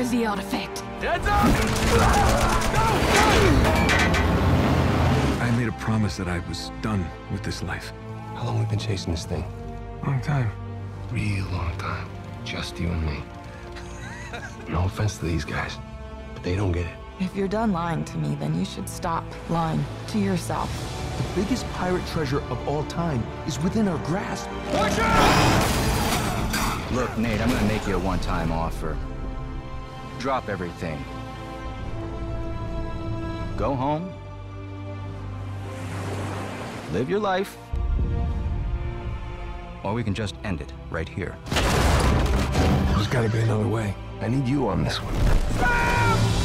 is the artifact? Heads up! I made a promise that I was done with this life. How long we been chasing this thing? Long time. Real long time. Just you and me. No offense to these guys, but they don't get it. If you're done lying to me, then you should stop lying to yourself. The biggest pirate treasure of all time is within our grasp. Look, Nate, I'm gonna make you a one-time offer. Drop everything. Go home. Live your life. Or we can just end it right here. There's gotta be another way. I need you on this one.